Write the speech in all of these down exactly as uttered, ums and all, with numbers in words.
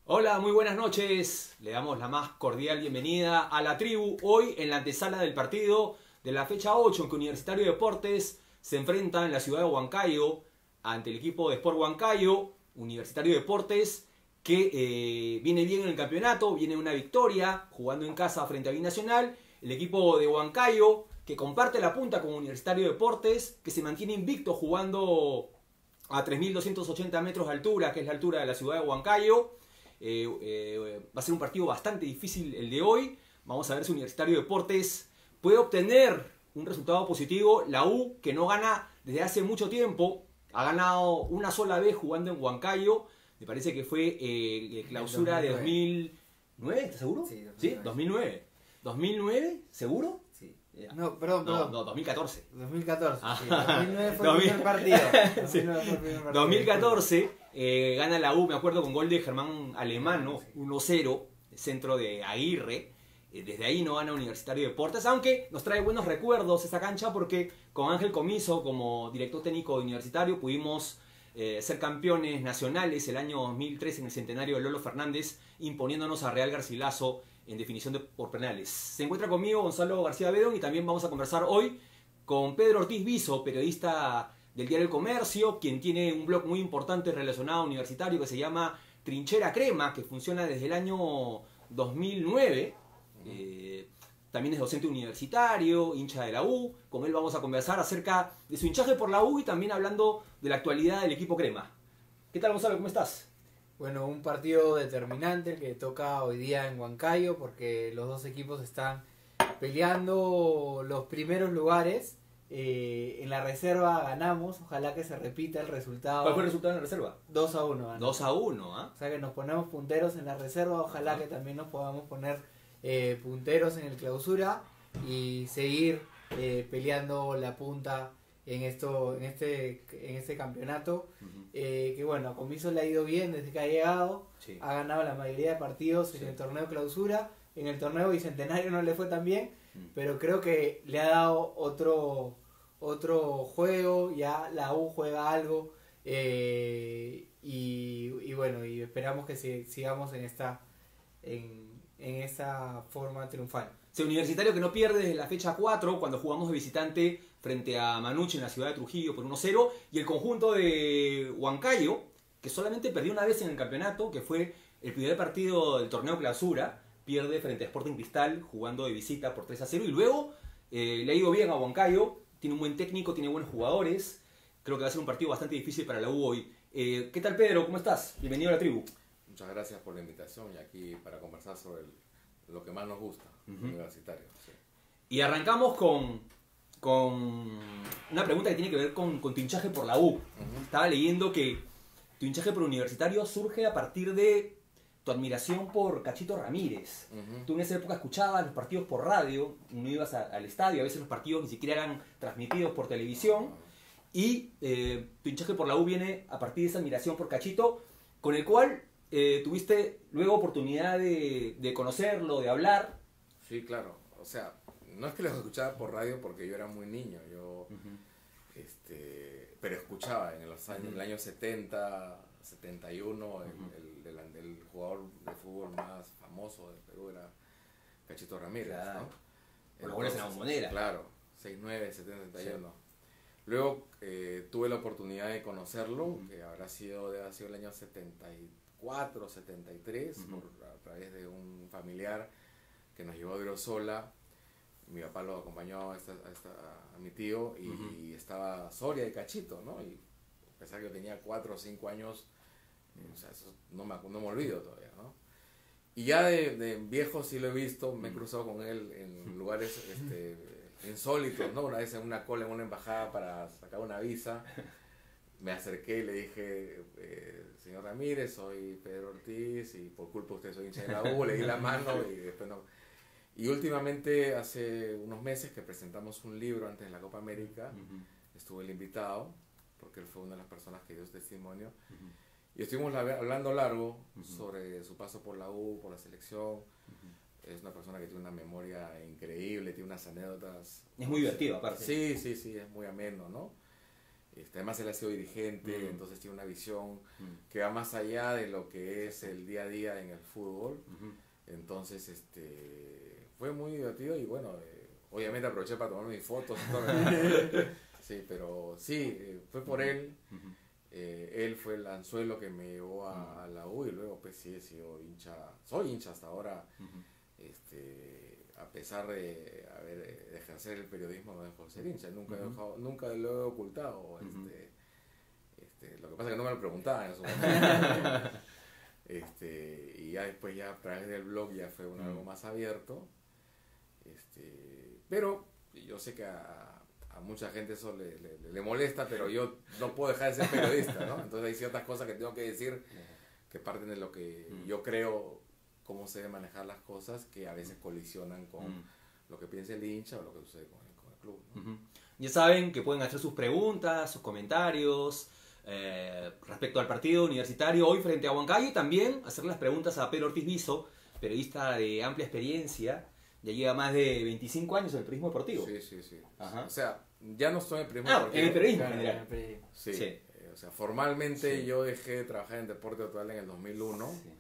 Hola, muy buenas noches. Le damos la más cordial bienvenida a la tribu. Hoy en la antesala del partido de la fecha ocho, en que Universitario de Deportes se enfrenta en la ciudad de Huancayo ante el equipo de Sport Huancayo. Universitario de Deportes que eh, viene bien en el campeonato, viene una victoria jugando en casa frente a Binacional. El equipo de Huancayo que comparte la punta con Universitario de Deportes, que se mantiene invicto jugando a tres mil doscientos ochenta metros de altura, que es la altura de la ciudad de Huancayo. Eh, eh, va a ser un partido bastante difícil el de hoy. Vamos a ver si Universitario de Deportes puede obtener un resultado positivo. La U, que no gana desde hace mucho tiempo, ha ganado una sola vez jugando en Huancayo. Me parece que fue eh, clausura de dos mil nueve, ¿estás seguro? Sí, dos mil nueve. ¿Sí? dos mil nueve. ¿dos mil nueve? ¿Seguro? Sí. No, perdón, perdón. No, no, dos mil catorce. dos mil catorce, Ah. sí. dos mil nueve fue dos mil. el primer partido. Sí. dos mil nueve fue el primer partido. dos mil catorce eh, gana la U, me acuerdo, con gol de Germán Alemano, uno cero, centro de Aguirre. Eh, desde ahí no gana Universitario de Deportes, aunque nos trae buenos recuerdos esta cancha porque con Ángel Comiso como director técnico de Universitario pudimos eh, ser campeones nacionales el año dos mil tres en el centenario de Lolo Fernández, imponiéndonos a Real Garcilaso en definición de, por penales. Se encuentra conmigo Gonzalo García Bedón y también vamos a conversar hoy con Pedro Ortiz Viso, periodista del diario El Comercio, quien tiene un blog muy importante relacionado a Universitario que se llama Trinchera Crema, que funciona desde el año dos mil nueve. Eh, también es docente universitario, hincha de la U. Con él vamos a conversar acerca de su hinchaje por la U y también hablando de la actualidad del equipo Crema. ¿Qué tal, Gonzalo? ¿Cómo estás? Bueno, un partido determinante el que toca hoy día en Huancayo porque los dos equipos están peleando los primeros lugares. Eh, en la reserva ganamos, ojalá que se repita el resultado. ¿Cuál fue el resultado en la reserva? dos a uno. Ganamos. dos a uno, ¿ah? O sea que nos ponemos punteros en la reserva, ojalá Ajá. que también nos podamos poner eh, punteros en el clausura y seguir eh, peleando la punta en esto en este en este campeonato. Uh-huh. eh, que bueno, a Comiso le ha ido bien desde que ha llegado, sí. Ha ganado la mayoría de partidos, sí, en el torneo clausura, en el torneo bicentenario no le fue tan bien, uh-huh, pero creo que le ha dado otro otro juego, ya la U juega algo, eh, y, y bueno, y esperamos que si, sigamos en esta en, en esta forma triunfal. Sí, Universitario que no pierde desde la fecha cuatro, cuando jugamos de visitante frente a Manucci en la ciudad de Trujillo por uno cero, y el conjunto de Huancayo, que solamente perdió una vez en el campeonato, que fue el primer partido del torneo clausura, pierde frente a Sporting Cristal jugando de visita por tres a cero, y luego eh, le ha ido bien a Huancayo, tiene un buen técnico, tiene buenos jugadores, creo que va a ser un partido bastante difícil para la U hoy. Eh, ¿Qué tal, Pedro? ¿Cómo estás? Bienvenido a la tribu. Muchas gracias por la invitación y aquí para conversar sobre el, lo que más nos gusta, uh-huh, Universitario. Sí. Y arrancamos con, con una pregunta que tiene que ver con, con tu hinchaje por la U. Uh-huh. Estaba leyendo que tu hinchaje por Universitario surge a partir de tu admiración por Cachito Ramírez. Uh-huh. Tú en esa época escuchabas los partidos por radio, no ibas a, al estadio, a veces los partidos ni siquiera eran transmitidos por televisión. Uh-huh. Y eh, tu hinchaje por la U viene a partir de esa admiración por Cachito, con el cual eh, tuviste luego oportunidad de, de conocerlo, de hablar. Sí, claro. O sea, no es que los escuchaba por radio porque yo era muy niño, yo, uh-huh, este, pero escuchaba en los años, uh-huh, el año setenta, setenta y uno, uh-huh, el, el, el, el jugador de fútbol más famoso de Perú era Cachito Ramírez, claro, ¿no? Por los goles en la Bombonera. Claro, seis nueve, setenta y uno. Sí. Luego eh, tuve la oportunidad de conocerlo, uh-huh, que habrá sido, debe haber sido el año setenta y cuatro, setenta y tres, uh-huh, por, a través de un familiar que nos llevó a Virosola. Mi papá lo acompañó a, esta, a, esta, a mi tío y, uh-huh, y estaba Soria y Cachito, ¿no? Y a pesar que yo tenía cuatro o cinco años, uh-huh, o sea, eso no me, no me olvido todavía, ¿no? Y ya de, de viejo sí lo he visto, me he cruzado con él en lugares este, insólitos, ¿no? Una vez en una cola en una embajada para sacar una visa, me acerqué y le dije, eh, señor Ramírez, soy Pedro Ortiz y por culpa de usted soy hincha de la U, le di la mano y después no... Y últimamente, hace unos meses que presentamos un libro antes de la Copa América, uh-huh, estuvo el invitado, porque él fue una de las personas que dio su testimonio, uh-huh, y estuvimos hablando largo, uh-huh, sobre su paso por la U, por la selección. Uh-huh. Es una persona que tiene una memoria increíble, tiene unas anécdotas. Es muy divertido, aparte. Sí, sí, sí, es muy ameno, ¿no? Este, además él ha sido dirigente, Mm. entonces tiene una visión Mm. que va más allá de lo que es el día a día en el fútbol. Ujú. Entonces, este, fue muy divertido y bueno, eh, obviamente aproveché para tomar mis fotos. y todo. Sí, pero sí, eh, fue por él. Ujú. Eh, él fue el anzuelo que me llevó a, a la U y luego pues sí he sido hincha, soy hincha hasta ahora. Ujú. Este, a pesar de, a ver, de ejercer el periodismo, no dejo de ser hincha, nunca, he Ujú. dejado, nunca lo he ocultado. Ujú. Este, este, lo que pasa es que no me lo preguntaban en su momento. este, y ya después, ya a través del blog, ya fue un, algo Ujú. más abierto. Este, pero yo sé que a, a mucha gente eso le, le, le molesta, pero yo no puedo dejar de ser periodista, ¿no? Entonces hay ciertas cosas que tengo que decir que parten de lo que Mm. yo creo, cómo se debe manejar las cosas, que a veces colisionan con Mm. lo que piensa el hincha o lo que sucede con el, con el club, ¿no? Ujú. Ya saben que pueden hacer sus preguntas, sus comentarios eh, respecto al partido universitario hoy frente a Huancayo y también hacer las preguntas a Pedro Ortiz Viso, periodista de amplia experiencia, ya lleva más de veinticinco años en el periodismo deportivo. Sí, sí, sí. Ajá. O sea, ya no estoy en el periodismo Ah, deportivo. en el periodismo en Claro, general. periodismo. Sí. Sí. Eh, o sea, formalmente Sí. yo dejé de trabajar en deporte total en el dos mil uno. Sí.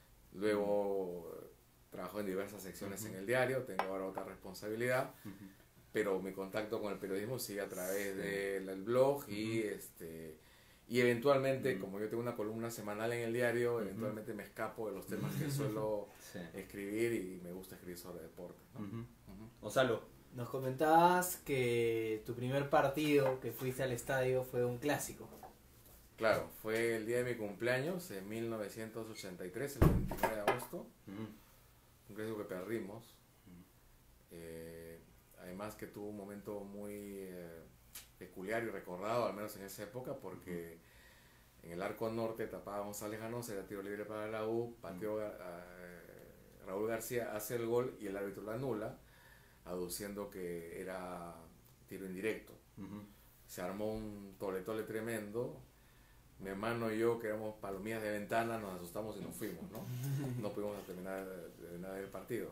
Luego eh, trabajo en diversas secciones Ujú. en el diario, tengo ahora otra responsabilidad, Ujú. pero mi contacto con el periodismo sigue a través Sí. del del blog y Ujú. este y eventualmente, Ujú. como yo tengo una columna semanal en el diario, Ujú. eventualmente me escapo de los temas que suelo Sí. escribir y me gusta escribir sobre deporte, ¿no? Ujú. Ujú. Gonzalo. Nos comentabas que tu primer partido que fuiste al estadio fue un clásico. Claro, fue el día de mi cumpleaños en mil novecientos ochenta y tres, el veintinueve de agosto, Ujú. un clásico que perdimos. Ujú. Eh, además que tuvo un momento muy eh, peculiar y recordado, al menos en esa época, porque en el arco norte tapaba González Ganosa, era tiro libre para la U, pateó eh, Raúl García, hace el gol y el árbitro lo anula, aduciendo que era tiro indirecto. Ujú. Se armó un tole tole tremendo. Mi hermano y yo, que éramos palomillas de ventana, nos asustamos y nos fuimos, ¿no? No pudimos terminar de terminar el partido.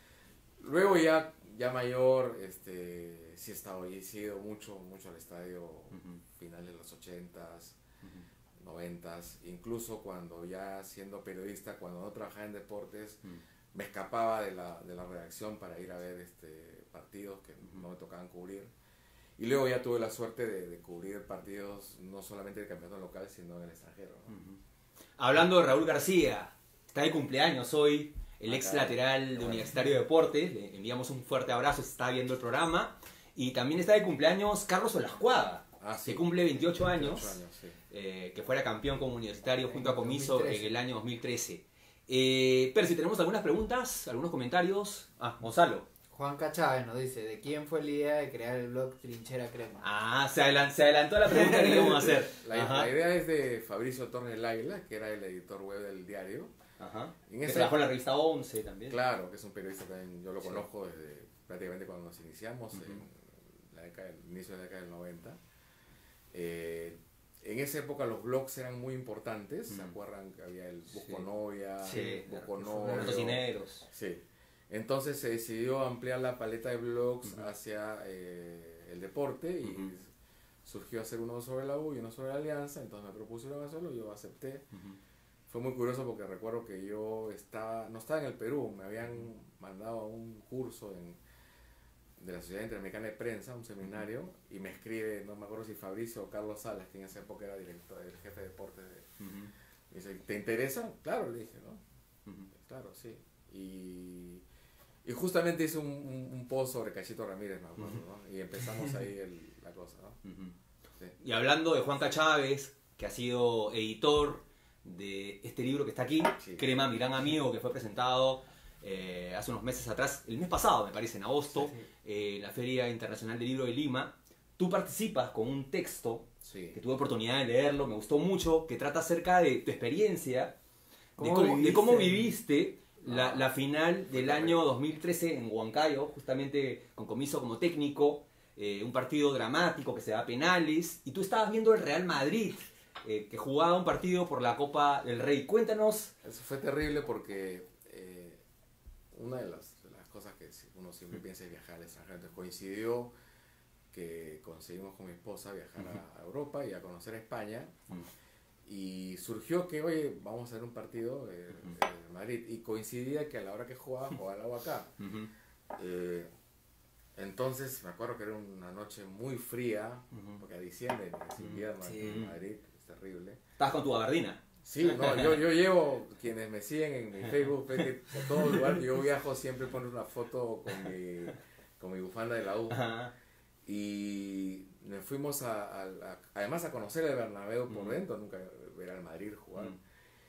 Luego ya, ya mayor, este, sí he estado, y he ido mucho, mucho al estadio, Ujú. finales de los ochentas, Ujú. noventas, incluso cuando ya siendo periodista, cuando no trabajaba en deportes, Ujú. me escapaba de la, de la redacción para ir a ver este, partidos que Ujú. no me tocaban cubrir. Y luego ya tuve la suerte de, de cubrir partidos no solamente del campeonato local, sino en el extranjero, ¿no? Ujú. Hablando de Raúl García, está de cumpleaños hoy, el Ah, ex caray. lateral de Bueno. Universitario de Deportes, le enviamos un fuerte abrazo si está viendo el programa. Y también está de cumpleaños Carlos Olascuaga, Ah, sí. que cumple veintiocho años, veintiocho años, sí. eh, que fuera campeón como universitario En junto a Comiso dos mil trece. en el año dos mil trece. Eh, pero si tenemos algunas preguntas, algunos comentarios. Ah, Gonzalo. Juan Chávez nos dice, ¿de quién fue la idea de crear el blog Trinchera Crema? Ah, se, adelan- se adelantó a la pregunta que íbamos a hacer. La, Ajá. la idea es de Fabricio Torres Laila, que era el editor web del diario. Ajá. En Que esa- trabajó en la revista once también. Claro, que es un periodista también, yo lo Sí. conozco desde prácticamente cuando nos iniciamos, Ujú. en la década, el inicio de la década del noventa. Eh, en esa época los blogs eran muy importantes, ¿se Ujú. acuerdan que había el Busco Sí. Novia, Sí, Busco que fue Novio? Los tocineros. Sí. Entonces se decidió ampliar la paleta de blogs Ujú. hacia eh, el deporte y Ujú. surgió hacer uno sobre la U y uno sobre la Alianza, entonces me propusieron hacerlo, yo acepté. Ujú. Fue muy curioso porque recuerdo que yo estaba, no estaba en el Perú, me habían mandado a un curso en, de la Sociedad Interamericana de Prensa, un seminario, y me escribe, no me acuerdo si Fabricio o Carlos Salas, que en esa época era director, el jefe de deportes. De, Ujú. me dice, ¿te interesa? Claro, le dije, ¿no? Ujú. Claro, sí. Y, y justamente hice un, un, un post sobre Cachito Ramírez, me acuerdo, ¿no? Y empezamos ahí el, la cosa, ¿no? Ujú. Sí. Y hablando de Juanca Chávez, que ha sido editor de este libro que está aquí, Sí. Crema, mi gran amigo, que fue presentado eh, hace unos meses atrás, el mes pasado me parece, en agosto, Sí, sí. eh, en la Feria Internacional del Libro de Lima. Tú participas con un texto Sí. que tuve oportunidad de leerlo, me gustó mucho, que trata acerca de tu experiencia, de ¿Cómo cómo, de viviste? cómo viviste la, Ah, la final fue del terrible. año dos mil trece en Huancayo, justamente con Comiso como técnico, eh, un partido dramático que se da a penales, y tú estabas viendo el Real Madrid, eh, que jugaba un partido por la Copa del Rey. Cuéntanos. Eso fue terrible porque eh, una de las, de las cosas que uno siempre piensa es viajar al extranjero. Entonces coincidió que conseguimos con mi esposa viajar a Europa y a conocer España. Y surgió que, oye, vamos a hacer un partido eh, uh-huh. en Madrid. Y coincidía que a la hora que jugaba, jugaba el agua acá. Uh-huh. eh, entonces, me acuerdo que era una noche muy fría, uh-huh. porque a diciembre, es invierno sí. en Madrid, es terrible. ¿Estás con tu gabardina? Sí, no, yo, yo llevo, quienes me siguen en mi Facebook, ven que por todo lugar yo viajo siempre pongo una foto con mi, con mi bufanda de la U. Uh-huh. Y nos fuimos a, a, a, además a conocer el Bernabéu por mm. dentro, nunca ver al Madrid jugar. Mm.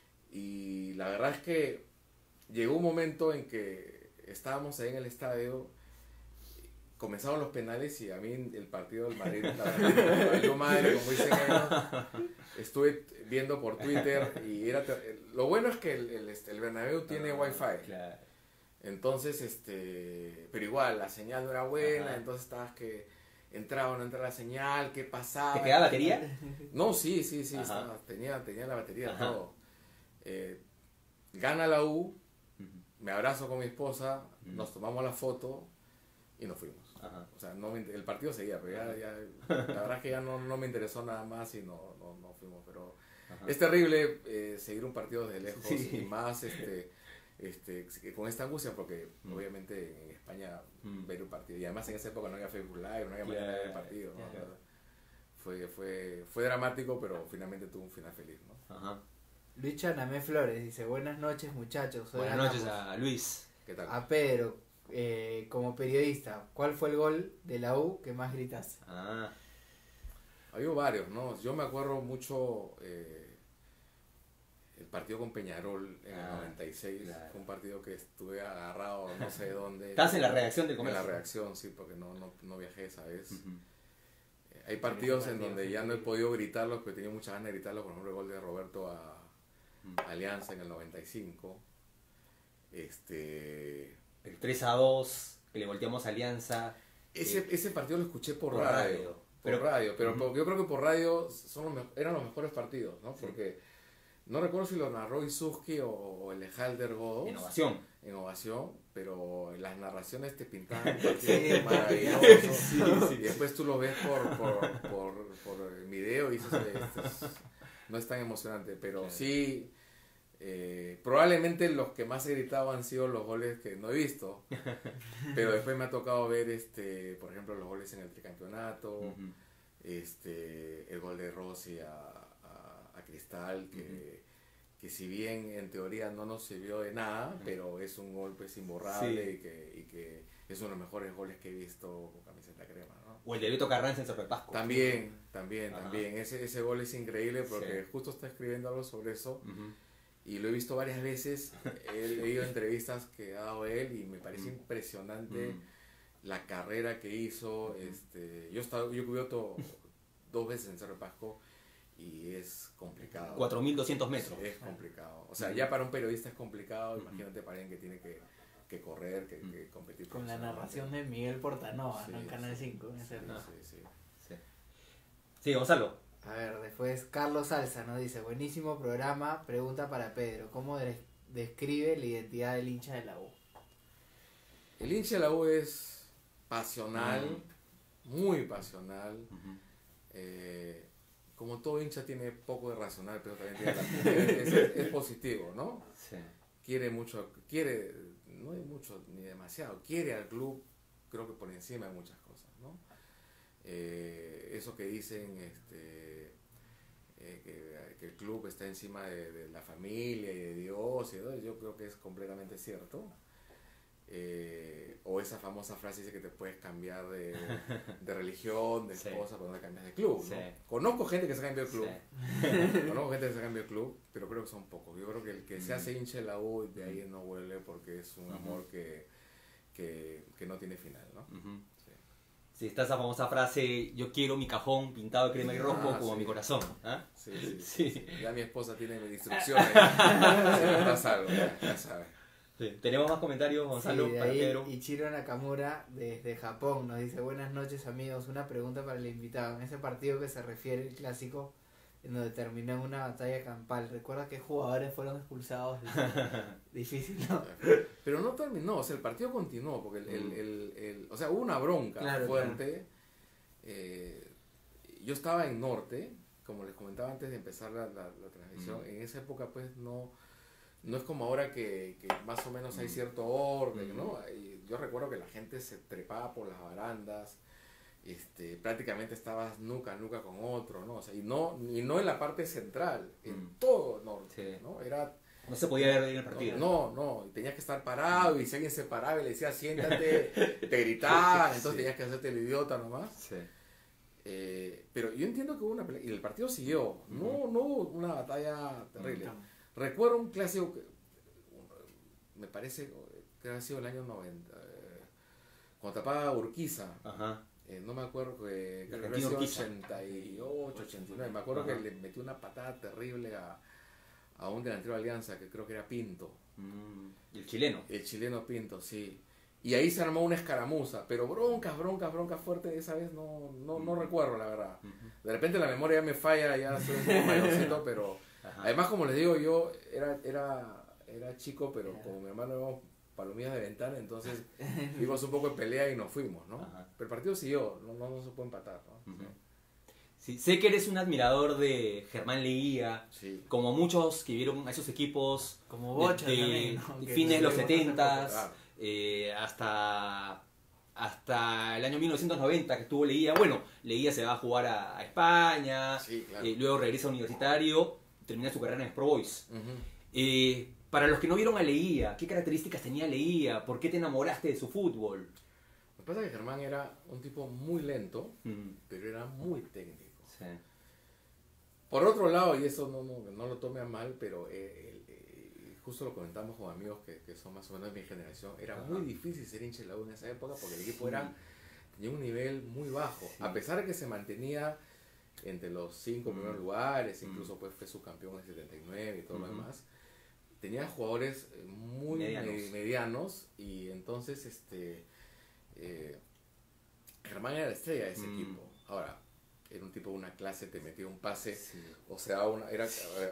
Y la verdad es que llegó un momento en que estábamos ahí en el estadio, comenzaron los penales y a mí el partido del Madrid, la verdad, yo madre, como dicen ellos, estuve viendo por Twitter y era ter- lo bueno es que el, el, el Bernabéu tiene ah, wifi. Claro. Entonces, este, pero igual, la señal no era buena, ajá. entonces estabas que entraba o no entraba la señal, qué pasaba. ¿Te quedaba batería? No, sí, sí, sí, estaba, tenía, tenía la batería, ajá. todo. Eh, gana la U, uh-huh. me abrazo con mi esposa, uh-huh. nos tomamos la foto y nos fuimos. Ajá. O sea, no me, el partido seguía, pero ya, ya, la verdad es que ya no, no me interesó nada más y no, no, no fuimos. Pero ajá. es terrible eh, seguir un partido desde lejos sí. y más este, este, con esta angustia porque mm. obviamente en España mm. ver un partido y además en esa época no había Facebook Live, no había manera yeah, de ver el partido. ¿no? Yeah. Fue, fue, fue dramático, pero finalmente tuvo un final feliz. ¿no? Ajá. Luis Chanamé Flores dice, buenas noches muchachos. Soy buenas noches a Luis. ¿Qué tal? A Pedro, eh, como periodista, ¿cuál fue el gol de la U que más gritaste? Ah. Había varios, ¿no? Yo me acuerdo mucho eh, el partido con Peñarol en ah, el noventa y seis. Claro. Fue un partido que estuve agarrado no sé dónde. ¿Estás en la redacción del comercio? En la redacción, sí, porque no, no, no viajé esa vez. Uh-huh. eh, hay partidos en donde ya no he podido gritarlos, pero he tenido muchas ganas de gritarlos. Por ejemplo, el gol de Roberto a uh-huh. Alianza en el noventa y cinco. Este... El tres a dos, que le volteamos a Alianza. Ese, eh, ese partido lo escuché por, por radio. radio. Por pero, radio, pero uh-huh. yo creo que por radio son los, eran los mejores partidos, ¿no? Sí. Porque no recuerdo si lo narró Isuski o, o el Ejalder Godos. En Ovación. En Ovación, pero las narraciones te pintaban un partido sí. maravilloso. Sí, sí, y después tú lo ves por, por, por, por el video y dices, esto es, no es tan emocionante, pero sí. sí Eh, probablemente los que más he gritado han sido los goles que no he visto, pero después me ha tocado ver, este, por ejemplo, los goles en el tricampeonato, uh-huh. este, el gol de Rossi a, a, a Cristal, que, uh-huh. que si bien en teoría no nos sirvió de nada, uh-huh. pero es un gol pues imborrable sí. y, que, y que es uno de los mejores goles que he visto con camiseta crema, ¿no? O el de Beto Carranza en Cerro de Pasco. También, también, uh-huh. también, ese, ese gol es increíble porque sí. justo está escribiendo algo sobre eso. Uh-huh. Y lo he visto varias veces, he leído entrevistas que ha dado él y me parece mm. impresionante mm. la carrera que hizo. Mm. Este, yo he estado, yo he cubierto dos veces en Cerro de Pasco y es complicado. cuatro mil doscientos metros. Es complicado. O sea, mm. ya para un periodista es complicado, mm. imagínate para alguien que tiene que, que correr, que, mm. que competir. Con la narración de Miguel Portanova, sí, ¿no? En Canal cinco. Sí, sí, sí, sí, sí. Sí, Gonzalo. A ver, después Carlos Salsa nos dice, buenísimo programa, pregunta para Pedro, ¿cómo de- describe la identidad del hincha de la U? El hincha de la U es pasional, uh-huh. muy pasional, uh-huh. eh, como todo hincha tiene poco de racional, pero también tiene la, es, es, es positivo, ¿no? Sí. Quiere mucho, quiere, no hay mucho ni demasiado, quiere al club, creo que por encima de muchas cosas, ¿no? Eh, eso que dicen este, eh, que, que el club está encima de, de la familia y de Dios y todo, yo creo que es completamente cierto. Eh, o esa famosa frase dice que te puedes cambiar de, de religión, de esposa, sí. pero no te cambias de club, sí. ¿no? Conozco gente que se cambia de club, sí. conozco gente que se cambia de club, pero creo que son pocos. Yo creo que el que mm. se hace hincha de la U de ahí no vuelve porque es un uh-huh. amor que, que, que no tiene final, ¿no? Uh-huh. Sí, está esa famosa frase, yo quiero mi cajón pintado de crema y rojo ah, como sí. mi corazón. ¿Ah? Sí, sí, sí, sí. Ya mi esposa tiene mis instrucciones. Si me pasa algo, ya, ya sabes. Sí. ¿Tenemos más comentarios, Gonzalo? Sí, de ahí Ichiro Nakamura desde Japón nos dice, buenas noches amigos, una pregunta para el invitado. En ese partido que se refiere el clásico, en donde terminó en una batalla campal, ¿recuerda qué jugadores fueron expulsados? Difícil, ¿no? Pero no terminó, o sea, el partido continuó, porque el, el, el, el, o sea, hubo una bronca claro, fuerte, claro. eh, yo estaba en Norte, como les comentaba antes de empezar la, la, la transmisión, mm. en esa época pues no, no es como ahora que, que más o menos hay cierto orden, mm. ¿no? Y yo recuerdo que la gente se trepaba por las barandas, este, prácticamente estabas nuca a nuca con otro, ¿no? O sea, y no, y no en la parte central, en mm. todo Norte, sí. ¿no? Era... No se podía ver bien el partido. No, no, no, tenías que estar parado y si alguien se paraba y le decía siéntate, te gritaban, entonces sí. tenías que hacerte el idiota nomás. Sí. Eh, pero yo entiendo que hubo una pelea y el partido siguió, no, uh-huh. no hubo una batalla terrible. Uh-huh. Recuerdo un clásico que me parece que ha sido el año noventa, eh, cuando tapaba Urquiza. Ajá. Eh, no me acuerdo que, que el ochenta y ocho, ochenta y nueve, me acuerdo uh-huh. que le metió una patada terrible a, a un delantero de Alianza que creo que era Pinto. Mm. ¿Y el chileno? El chileno Pinto, sí. Y ahí se armó una escaramuza, pero broncas, broncas, broncas fuertes esa vez no, no, no recuerdo la verdad. Uh-huh. De repente la memoria ya me falla, ya soy un poco mayorcito, pero ajá. además como les digo yo era, era, era chico, pero yeah. como mi hermano éramos palomillas de ventana, entonces vimos un poco de pelea y nos fuimos, ¿no? Ajá. Pero el partido siguió, no, no, no se puede empatar, ¿no? Uh-huh. Sí, sé que eres un admirador de Germán Leguía, sí. como muchos que vieron a esos equipos como Bocha de, de, también, ¿no? de fines de los setentas, eh, hasta, hasta el año mil novecientos noventa que estuvo Leguía. Bueno, Leguía se va a jugar a, a España, sí, claro. eh, luego regresa a Universitario, termina su carrera en Sport Boys. Uh-huh. eh, para los que no vieron a Leguía, ¿qué características tenía Leguía? ¿Por qué te enamoraste de su fútbol? Lo que pasa es que Germán era un tipo muy lento, uh-huh. pero era muy técnico. Sí. Por otro lado, y eso no, no, no lo tome a mal, pero eh, eh, justo lo comentamos con amigos que, que son más o menos de mi generación, era uh-huh. muy difícil ser hincha de la U en esa época porque el equipo sí. era, tenía un nivel muy bajo, sí. a pesar de que se mantenía entre los cinco uh-huh. primeros lugares, incluso uh-huh. pues fue subcampeón en el setenta y nueve y todo uh-huh. lo demás, tenía jugadores muy medianos, me, medianos y entonces este eh, Germán era la estrella de ese uh-huh. equipo. Ahora, era un tipo de una clase, te metía un pase, sí. o sea, una, era,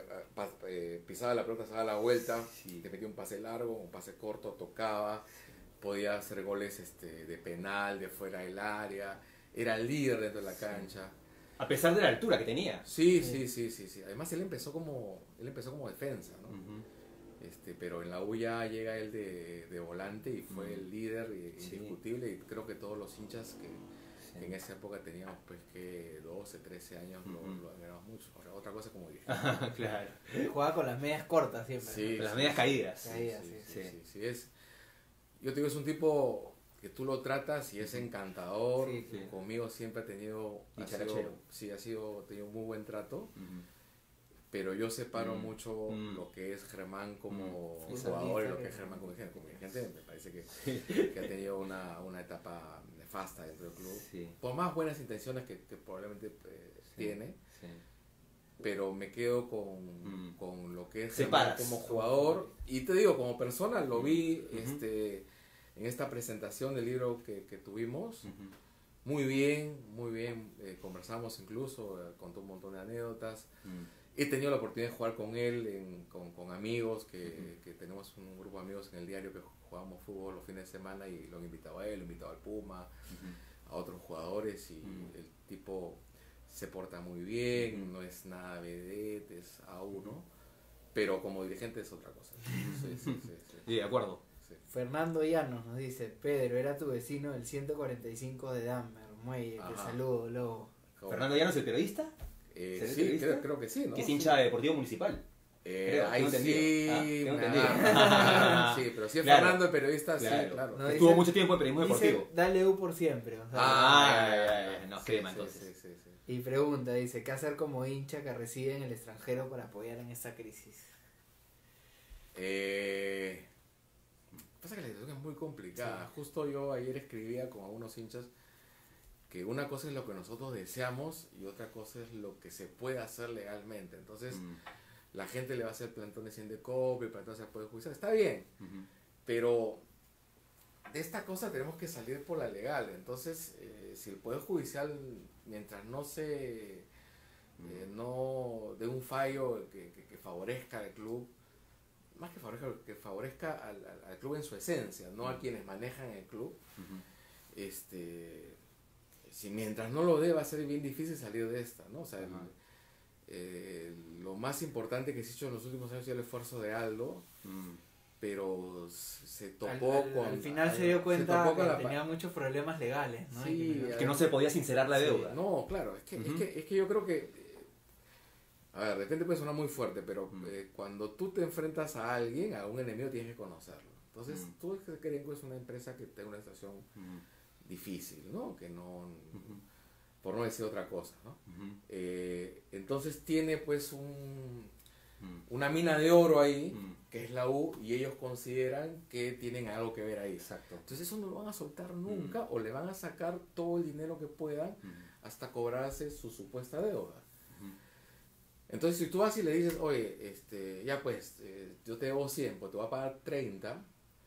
eh, pisaba la pelota, se daba la vuelta, sí. te metía un pase largo, un pase corto, tocaba, sí. podía hacer goles este, de penal, de fuera del área, era el líder dentro de la cancha. Sí. A pesar de la altura que tenía. Sí, sí, sí, sí, sí. Además él empezó como, él empezó como defensa, ¿no? Uh-huh. Este, pero en la U ya llega él de, de volante y fue uh-huh. el líder indiscutible sí. y creo que todos los hinchas que sí. en esa época teníamos pues que doce, trece años, uh-huh. lo, lo admiramos mucho. O sea, otra cosa como dije. Claro. Jugaba con las medias cortas siempre. Sí, con las medias caídas. Sí, caídas sí, sí, sí, sí, sí, sí. Es, yo te digo, es un tipo que tú lo tratas y es encantador. Sí, sí. Conmigo siempre ha tenido, ha sido, sí, ha sido, tenido un muy buen trato. Uh-huh. Pero yo separo mm. mucho mm. lo que es Germán como mm. jugador y lo que es Germán como dirigente. Como dirigente me parece que, que ha tenido una, una etapa nefasta dentro del club. Sí. Por más buenas intenciones que, que probablemente eh, sí. tiene, sí. pero me quedo con, mm. con lo que es Germán como jugador. Y te digo, como persona, lo vi uh-huh. este, en esta presentación del libro que, que tuvimos. Uh-huh. Muy bien, muy bien. Eh, conversamos incluso, eh, contó un montón de anécdotas. Mm. He tenido la oportunidad de jugar con él, en, con, con amigos, que, uh-huh. que tenemos un grupo de amigos en el diario que jugábamos fútbol los fines de semana y lo han invitado a él, lo han invitado al Puma, uh-huh. a otros jugadores y uh-huh. el tipo se porta muy bien, uh-huh. no es nada vedette, es a uno, uh-huh. pero como dirigente es otra cosa. Sí, sí, sí, sí. Sí, de acuerdo. Sí. Fernando Llanos nos dice, Pedro, era tu vecino el ciento cuarenta y cinco de Dahmer, Muelle, te saludo, Lobo. ¿Fernando Llanos el periodista? Eh, sí, creo, creo que sí, ¿no? Que es hincha de Deportivo Municipal. Eh, creo, ahí sí, ah, tengo entendido. Ah, sí, pero si es claro. Fernando el periodista, claro. sí, claro. No, estuvo dice, mucho tiempo en periodismo dice, deportivo. Dale U por siempre. O sea, ah, ay, ay, ay, no, sí, crema sí, entonces. Sí, sí, sí. Y pregunta, dice, ¿qué hacer como hincha que reside en el extranjero para apoyar en esta crisis? Eh, pasa que la situación es muy complicada. Sí. Justo yo ayer escribía con algunos hinchas que una cosa es lo que nosotros deseamos y otra cosa es lo que se puede hacer legalmente. Entonces, mm. la gente le va a hacer plantones sin decopio, plantones al Poder Judicial. Está bien, uh-huh. pero de esta cosa tenemos que salir por la legal. Entonces, eh, si el Poder Judicial, mientras no se uh-huh. eh, no dé un fallo que, que, que favorezca al club, más que favorezca, que favorezca al, al, al club en su esencia, no uh-huh. a quienes manejan el club, uh-huh. este... si mientras no lo dé va a ser bien difícil salir de esta, ¿no? O sea, el, Ajá. eh, lo más importante que se ha hecho en los últimos años es el esfuerzo de Aldo, Mm. pero se Al, topó al- con... al final se eh, dio cuenta topó con que la pa- tenía muchos problemas legales, ¿no? Sí, Y que- Que no se podía sincerar la Sí, deuda. no, claro, es que, Ujú. es que, es que yo creo que... eh, A ver, de repente puede sonar muy fuerte, pero Mm. eh, cuando tú te enfrentas a alguien, a un enemigo, tienes que conocerlo. Entonces, Mm. tú es que es una empresa que tenga una situación Mm. difícil, ¿no? Que no... Ujú. Por no decir otra cosa, ¿no? Ujú. Eh, entonces tiene pues un, Mm. una mina de oro ahí, Mm. que es la U, y ellos consideran que tienen algo que ver ahí. Exacto. Entonces eso no lo van a soltar nunca, o le van a sacar todo el dinero que puedan Mm. hasta cobrarse su supuesta deuda. Ujú. Entonces si tú vas y le dices, oye, este, ya pues, eh, yo te debo cien, pues te voy a pagar treinta,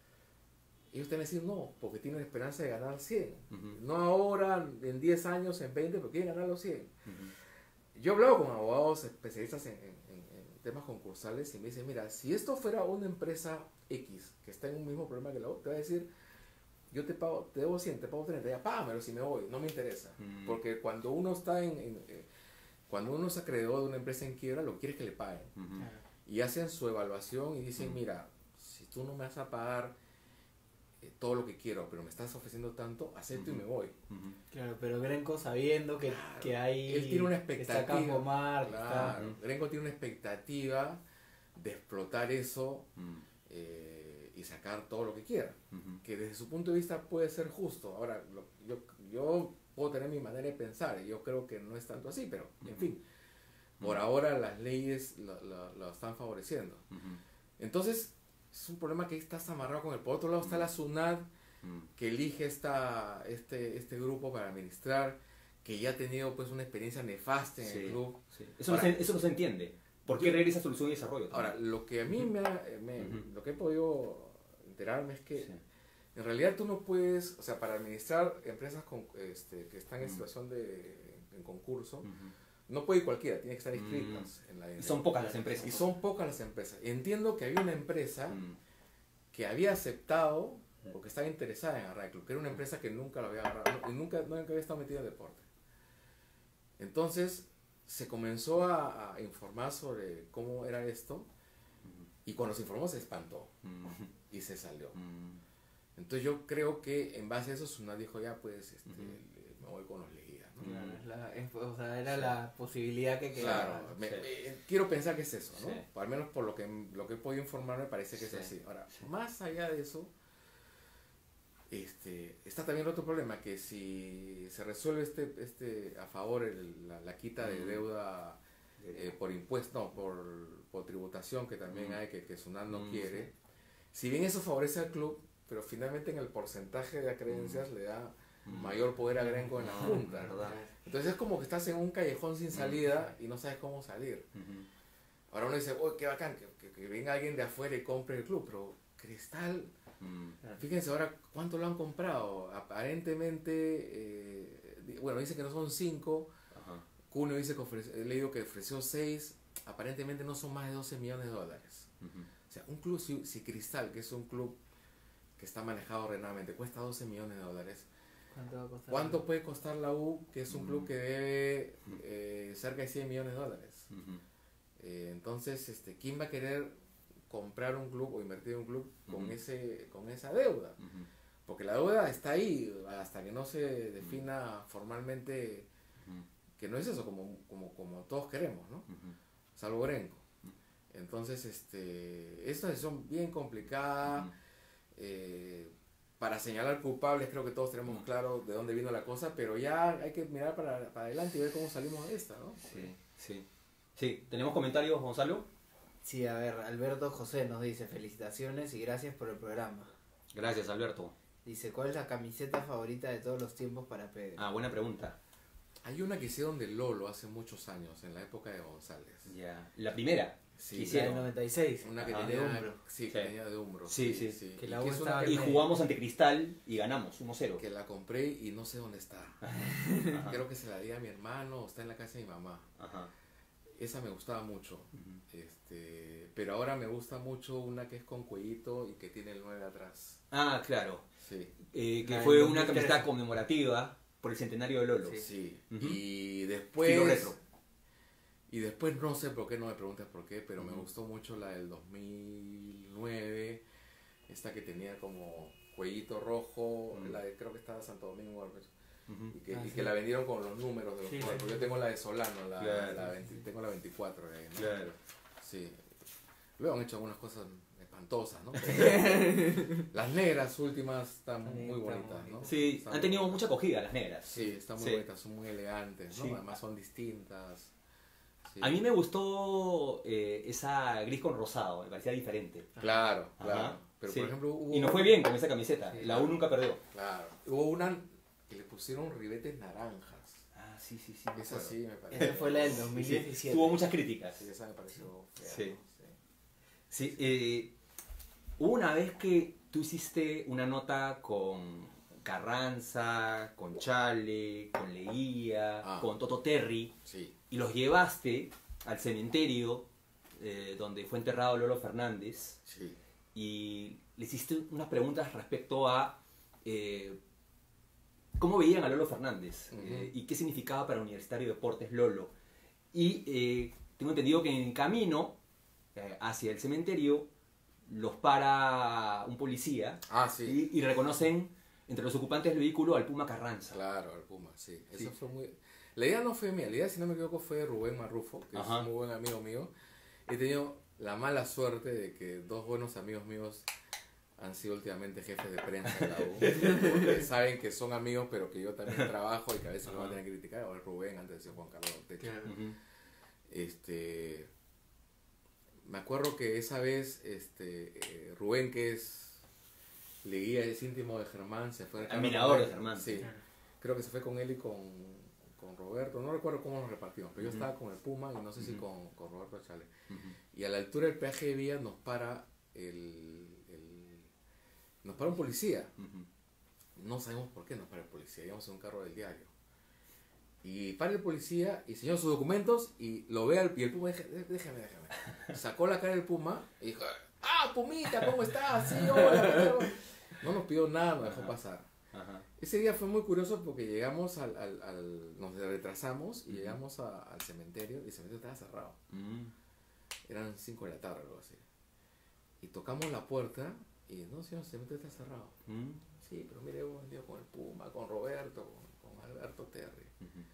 ellos te van a decir no, porque tienen esperanza de ganar cien. Ujú. No ahora, en diez años, en veinte, pero quieren ganar los cien. Ujú. Yo he hablado con abogados especialistas en, en- en- en temas concursales y me dicen, mira, si esto fuera una empresa X que está en un mismo problema que la otra, te va a decir, yo te pago, te debo cien, te pago treinta, ya págamelo si me voy, no me interesa. Mm. Porque cuando uno está en, en- eh, cuando uno es acreedor de una empresa en quiebra, lo que quiere es que le paguen. Ujú. Claro. Y hacen su evaluación y dicen, Mm. mira, si tú no me vas a pagar eh, todo lo que quiero, pero me estás ofreciendo tanto, acepto y Ujú. me voy. Ujú. Claro, pero Grenco sabiendo que, Claro, que hay... él tiene una que está expectativa. Campomar, que está- Claro, Grenco tiene una expectativa de explotar eso Mm. eh, y sacar todo lo que quiera, Ujú. que desde su punto de vista puede ser justo. Ahora, lo- yo, yo puedo tener mi manera de pensar y yo creo que no es tanto así, pero en Ujú. fin, por Ujú. ahora las leyes lo, lo- lo están favoreciendo. Ujú. Entonces, es un problema que estás amarrado con él. Por otro lado está la SUNAT, Mm. que elige esta, este, este grupo para administrar, que ya ha tenido pues una experiencia nefasta en Sí, el club. sí. Eso, no Ahora- se, eso no se entiende. ¿Por qué regresa solución y desarrollo? Ahora, lo que a mí me, ha- eh, me- Ujú. lo que he podido enterarme es que Sí. en realidad tú no puedes, o sea, para administrar empresas con, este, que están en Mm. situación de en concurso, Ujú. no puede ir cualquiera, tiene que estar Mm. inscritas en la Y son pocas las empresas. Y son pocas las empresas. Entiendo que había una empresa Mm. que había aceptado, porque estaba interesada en agarrar el club, que era una empresa que nunca lo había agarrado, y nunca, nunca había estado metida en deporte. Entonces se comenzó a, a informar sobre cómo era esto, y cuando se informó se espantó Mm. y se salió. Mm. Entonces yo creo que en base a eso Sunat dijo ya pues este, Ujú. me voy con los Leguías, ¿no? Claro, es la- es- o sea, era Sí. la posibilidad que quedaba. Claro, me- Sí. me- quiero pensar que es eso, ¿no? Sí. Al menos por lo que, lo que he podido informar me parece que Sí. es así. Ahora, Sí. más allá de eso, este, está también otro problema, que si se resuelve este, este a favor el- la, la quita de Mm. deuda eh, por impuesto, no, por, por tributación, que también Mm. hay, que, que Sunat no Mm, quiere, si bien eso favorece al club, pero finalmente en el porcentaje de acreencias le da Mm. mayor poder a Grenco en la Ah, junta. verdad. Entonces es como que estás en un callejón sin salida y no sabes cómo salir. Ujú. Ahora uno dice, oh, qué bacán, que, que, que venga alguien de afuera y compre el club, pero Cristal, Mm. fíjense ahora cuánto lo han comprado. Aparentemente, eh, di- bueno, dice que no son cinco, Ajá. Cuneo dice que ofreció, he leído que ofreció seis, aparentemente no son más de doce millones de dólares. Ujú. O sea, un club, si, si Cristal, que es un club que está manejado ordenadamente, cuesta doce millones de dólares, ¿Cuánto va a costar? ¿cuánto puede costar la U, que es un club Mm. que debe eh, cerca de cien millones de dólares? Ujú. Eh, entonces, este, ¿quién va a querer comprar un club o invertir en un club con, Ujú. ese, con esa deuda? Ujú. Porque la deuda está ahí hasta que no se defina formalmente Ujú. que no es eso como, como, como todos queremos, ¿no? Ujú. Salvo Grenco. Entonces, este, es una decisión bien complicada. Ujú. eh, para señalar culpables creo que todos tenemos Ujú. claro de dónde vino la cosa, pero ya hay que mirar para, para adelante y ver cómo salimos de esta, ¿no? Sí, sí. Sí, ¿tenemos comentarios, Gonzalo? Sí, a ver, Alberto José nos dice felicitaciones y gracias por el programa. Gracias, Alberto. Dice, ¿cuál es la camiseta favorita de todos los tiempos para Pedro? Ah, buena pregunta. Hay una que hicieron de Lolo hace muchos años, en la época de González. Ya. La primera. Sí, que La hicieron. del noventa y seis. Una que Ajá. tenía de Umbro. Sí, Sí. que tenía de Umbro. Sí, sí. Que Y la que U es una estaba que, Y jugamos ante Cristal y ganamos uno cero. que la compré y no sé dónde está. Ajá. Creo que se la di a mi hermano o está en la casa de mi mamá. Ajá. Esa me gustaba mucho. Ujú. Este, pero ahora me gusta mucho una que es con cuellito y que tiene el nueve atrás. Ah, claro. Sí. Eh, que La fue del una dos mil trece. camiseta conmemorativa por el centenario de Lolo. Sí. Sí. Ujú. Y después... Estilo retro. Y después no sé por qué, no me preguntes por qué, pero Ujú. me gustó mucho la del dos mil nueve, esta que tenía como cuellito rojo, Ujú. la de creo que estaba en Santo Domingo, algo así, Ujú. y, que, Ah, y sí. que la vendieron con los números de los Sí, cuadros. sí. Yo tengo la de Solano, la, Claro. la veinte tengo la veinticuatro de ahí, ¿no? Claro. Sí. Luego han hecho algunas cosas espantosas, ¿no? Pero las negras últimas están Sí, muy están bonitas, ¿no? bonitas. Sí, Están han muy tenido bonitas. mucha acogida las negras. Sí, están muy Sí. bonitas, son muy elegantes, ¿no? Sí. Además son distintas. Sí. A mí me gustó eh, esa gris con rosado, me parecía diferente. Claro, Ajá. claro. Pero Sí. por ejemplo hubo... Y nos fue bien con esa camiseta. Sí, la claro. U nunca perdió. Claro. Hubo una que le pusieron ribetes naranjas. Ah, sí, sí, sí. Esa sí me pareció. Esa fue la del dos mil diecisiete. Tuvo muchas críticas. Sí, esa me pareció fea. Sí. ¿no? Sí, eh, hubo una vez que tú hiciste una nota con Carranza, con Chale, con Leguía, Ah. con Toto Terry, Sí. y los llevaste al cementerio eh, donde fue enterrado Lolo Fernández, Sí. y le hiciste unas preguntas respecto a eh, cómo veían a Lolo Fernández Ujú. eh, y qué significaba para Universitario de Deportes Lolo. Y eh, tengo entendido que en el camino eh, hacia el cementerio los para un policía Ah, sí. y, y reconocen entre los ocupantes del vehículo al Puma Carranza. Claro, el Puma, sí. Sí. Eso fue muy... La idea no fue mía, la idea, si no me equivoco, fue de Rubén Marrufo, que Ajá. es un muy buen amigo mío. He tenido la mala suerte de que dos buenos amigos míos han sido últimamente jefes de prensa en la U. Porque saben que son amigos, pero que yo también trabajo y que a veces me van a tener que criticar. O el Rubén, antes decía Juan Carlos Ortecho. Claro. Ujú. Este, me acuerdo que esa vez este, eh, Rubén, que es Leguía, es íntimo de Germán, se fue al carro Admirador con él. de Germán. Sí, Claro. creo que se fue con él y con, con Roberto, no recuerdo cómo nos repartimos, pero yo Ujú. estaba con el Puma y no sé si Ujú. con, con Roberto Chale. Ujú. Y a la altura del peaje de vía nos para el, el- nos para un policía. Ujú. No sabemos por qué nos para el policía, íbamos en un carro del diario. Y para el policía y enseñó sus documentos y lo ve al, y el Puma, "Deje- déjame, déjame. Sacó la cara del Puma y dijo, ah, Pumita, ¿cómo estás? Sí, hola, ¿qué tal?". No nos pidió nada, nos dejó Ajá. pasar. Ajá. Ese día fue muy curioso porque llegamos al, al, al- nos retrasamos y Ujú. llegamos a- al cementerio y el cementerio estaba cerrado. Mm. Eran cinco de la tarde o algo así. Y tocamos la puerta y no, señor, el cementerio está cerrado. Mm. Sí, pero mire, hemos venido con el Puma, con Roberto, con, con Alberto Terry. Ujú.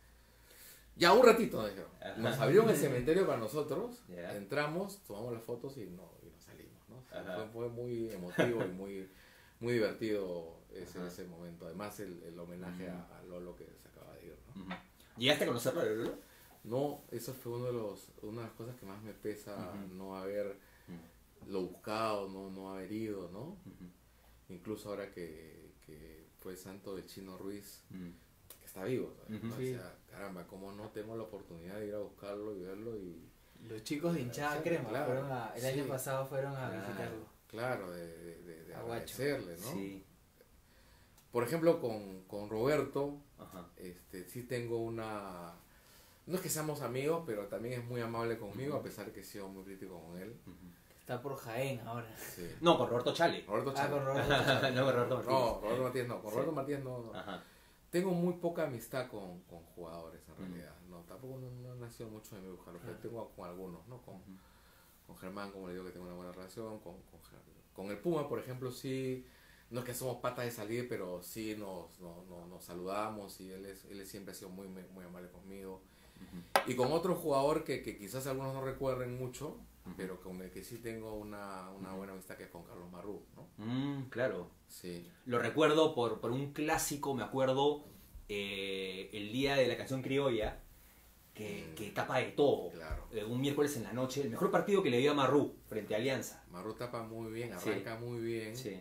Ya un ratito nos dijeron. Ajá. Nos abrieron el cementerio para nosotros, Ya. entramos, tomamos las fotos y, no, y nos salimos. ¿no? Ajá. Fue, fue muy emotivo y muy, muy divertido ese, Ajá. ese momento. Además el, el homenaje Ujú. a, a Lolo que se acaba de ir. ¿no? Ujú. ¿Llegaste a conocerlo, Lolo? No, eso fue uno de los, una de las cosas que más me pesa, Ujú. no haber lo buscado, no, no haber ido, ¿no? Ujú. Incluso ahora que, que fue el santo del Chino Ruiz, Mm. que está vivo, ¿no? Ujú. O Sí. sea, caramba, cómo no tengo la oportunidad de ir a buscarlo y verlo y, Los chicos de hinchada Sí, crema claro. fueron a, el Sí. año pasado fueron a Claro. visitarlo. claro, de, de, de, de A Guacho. agradecerle, ¿no? Sí. Por ejemplo, con, con Roberto, Ajá. este, sí tengo una... No es que seamos amigos, pero también es muy amable conmigo, Ujú. a pesar que he sido muy crítico con él. Ujú. Está por Jaén ahora. Sí. No, con Roberto Chale. Roberto Ah, Chávez. con Roberto. No, con Roberto Martínez. No, Roberto Martínez no. Con Sí. Roberto Martínez no. no. Ajá. Tengo muy poca amistad con, con jugadores en Ujú. realidad. No, tampoco no, no ha nacido mucho de mí buscarlo, pero tengo con algunos, ¿no? Con, Ujú. con Germán, como le digo, que tengo una buena relación. Con, con, Ger- con el Puma, por ejemplo, sí. No es que somos patas de salir, pero sí nos, nos, nos, nos saludamos y él, es, él siempre ha sido muy, muy, muy amable conmigo. Ujú. Y con otro jugador que, que quizás algunos no recuerden mucho, Ujú. pero con el que sí tengo una, una buena amistad, que es con Carlos Marrú, ¿no? Mm, claro. Sí. Lo recuerdo por, por un clásico, me acuerdo, eh, el día de la canción criolla, que, Mm. que tapa de todo. Claro. Eh, un miércoles en la noche, el mejor partido que le dio a Marrú frente a Alianza. Marrú tapa muy bien, Sí. arranca muy bien. Sí.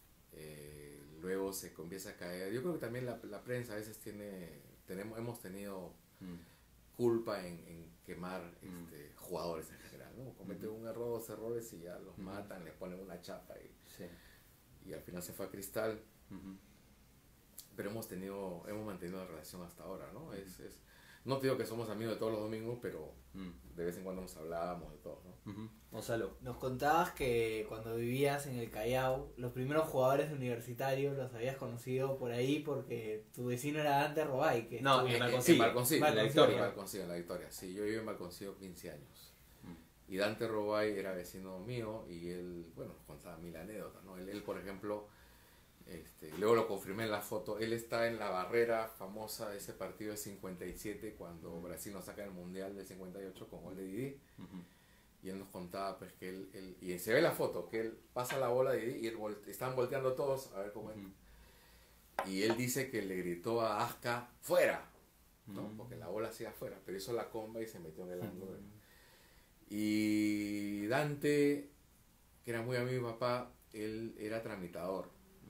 Eh, luego se comienza a caer. Yo creo que también la, la prensa a veces tiene, tenemos, hemos tenido Mm. culpa en, en quemar Mm. este, jugadores en general, ¿no? Cometen Ujú. un error, dos errores y ya los Ujú. matan, les ponen una chapa y, Sí. y al final se fue a Cristal. Ujú. Pero hemos tenido, hemos mantenido la relación hasta ahora, ¿no? Es, es, No te digo que somos amigos de todos los domingos, pero Mm. de vez en cuando nos hablábamos de todo, ¿no? Ujú. Gonzalo. Nos contabas que cuando vivías en el Callao, los primeros jugadores universitarios los habías conocido por ahí porque tu vecino era Dante Robay. Que No, estuvo- en En Balconcillo. en Balconcillo, En la Victoria. En Balconcillo, en la Victoria. Sí, yo viví en Balconcillo quince años. Mm. Y Dante Robay era vecino mío y él, bueno, nos contaba mil anécdotas, ¿no? Él, él, por ejemplo, este, luego lo confirmé en la foto, él está en la barrera famosa de ese partido de cincuenta y siete cuando Brasil nos saca el Mundial del cincuenta y ocho con gol de Didi. Ujú. Y él nos contaba, pues, que él, él y se ve la foto, que él pasa la bola de Didi y él volte- están volteando todos a ver cómo es. Ujú. Y él dice que le gritó a Asca, ¡fuera! ¿no? Mm. Porque la bola hacía afuera, pero hizo la comba y se metió en el ángulo. Mm. Y Dante, que era muy amigo de mi papá, él era tramitador.